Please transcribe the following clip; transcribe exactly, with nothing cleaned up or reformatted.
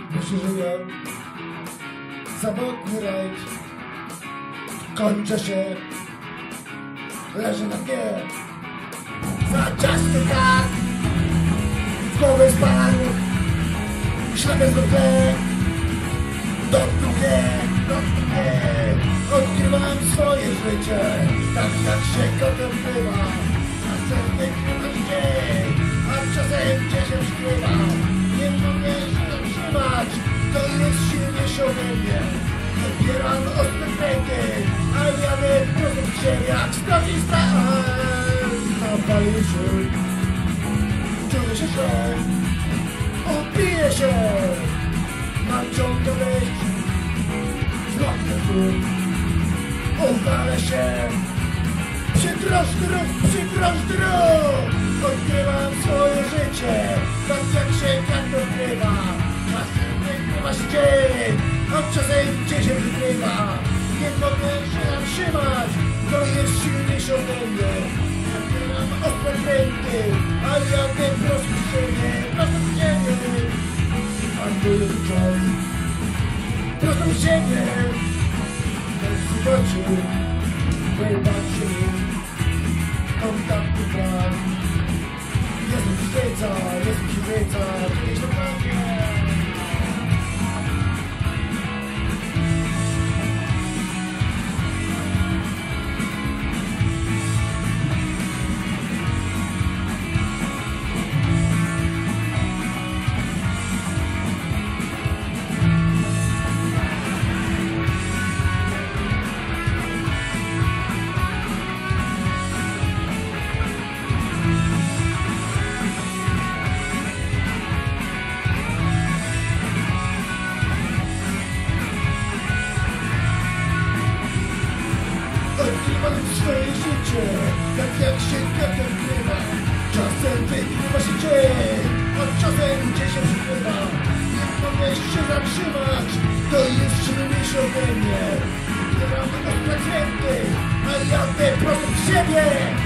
Myślę, że ja samotny rajd kończę się, leżę na dnie. Zaciasny kark, w głowę spadł, ślepy zwykle, dotknął mnie, dotknął mnie. Odkrywam swoje życie, tak jak się kotem bywa. Czasem wykrywa dzień, a czasem gdzieś się skrywa. Nie mogę się zatrzymać, to jest silniejsze ode mnie. Odbieram ostre kręty, a jadę prosto w siebie jak stracista. Napalił się, czuję się źle, opiję się. Mam ciągle wejść, złapnę tu, uwalę się. Przydrożny ruch, przydrożny ruch. Odkrywam swoje życie, tak jak się tak odkrywa. Czasem wykrywa się dzień, a czasem gdzieś się wykrywa. Nie mogę się zatrzymać, to jest silniejsze ode mnie. Odkrywam ostre kręty, a jadę prosto w siebie, prosto w siebie. A tu jest czas, prosto w siebie. Bez zobaczy, wybaczy, kontaktu brak. Jestem świeca, jestem świeca, kiedyś naprawdę. Odkrywam swoje życie, tak jak się kwiat odkrywa. Czasem wykrywa się dzień, a czasem gdzieś się przykrywa. Nie mogę się zatrzymać, to jest silniejsze ode mnie. Odkrywam ostre kręty, a jadę prosto w siebie.